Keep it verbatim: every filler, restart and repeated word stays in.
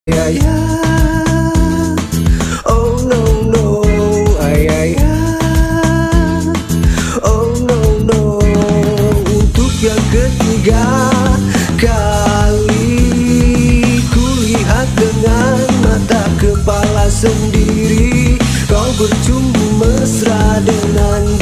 Ya ya, oh no no, ay ay ay, oh no no. Untuk yang ketiga kali kulihat dengan mata kepala sendiri, kau bercumbu mesra dengan